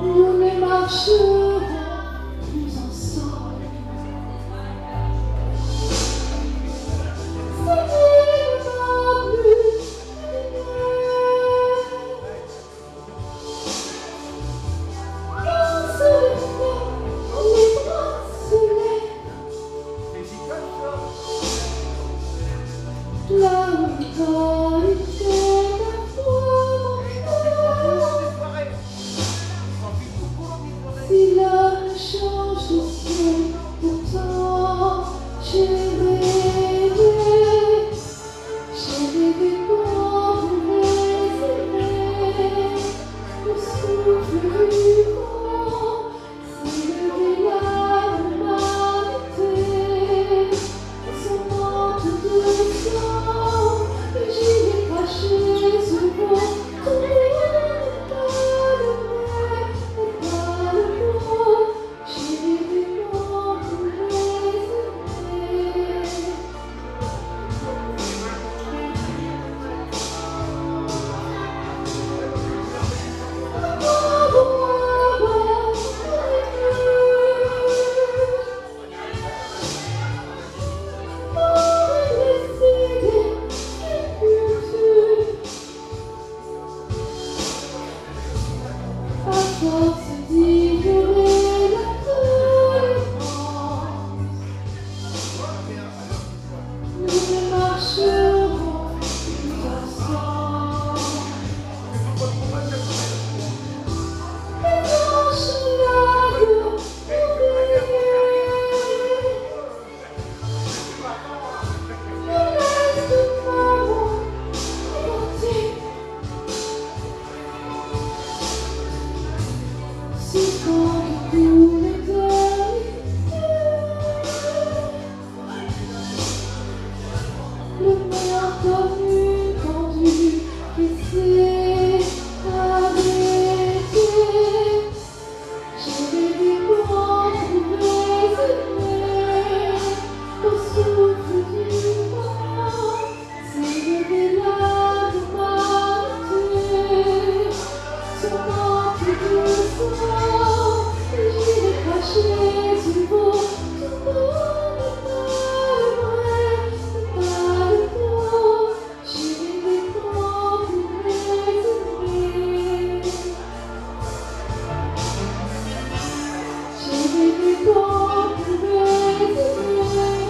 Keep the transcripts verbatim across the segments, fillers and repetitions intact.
nous ne marcherons plus ensemble. C'est pas plus on se lève, les bras se lèvent. Là où il va, il fait la foi. Si l'homme change de ciel, pourtant j'ai rêvé, j'ai rêvé qu'on pouvait aimer. Le souffle du vent s'est levé là l'humanité, son manque de sang, et j'y ai craché ce vent. Force d'ignorer la tolérance, nous ne marcherons plus ensemble. Les branches larges oubliées, le reste m'avons porté. Si quand tout l'éternité, le meilleur connu, tendu, qui s'est arrêté, j'ai rêvé qu'on pouvait aimer. Au souffle du vent s'est levé la humanité, son manque de sang, et j'y ai craché du beau. Tout le monde n'est pas vrai, n'est pas le faux. J'ai rêvé qu'on pouvait aimer. J'ai rêvé qu'on pouvait aimer.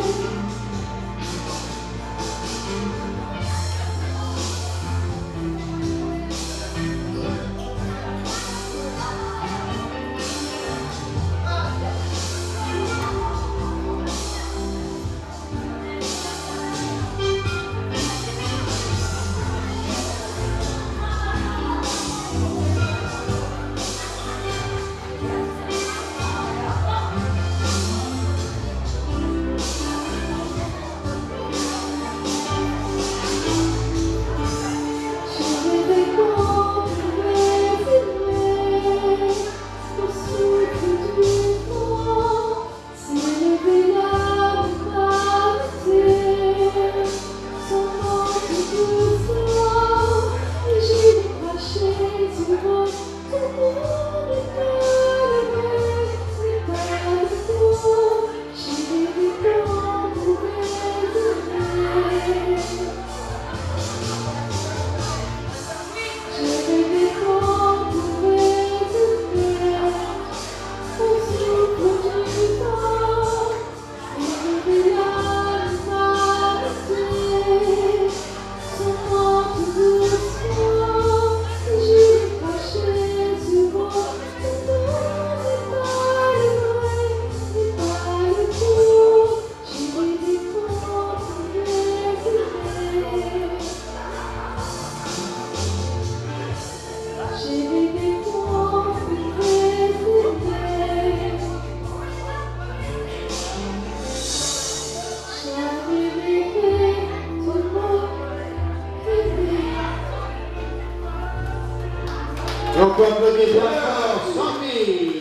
Donc on peut dire cent mille.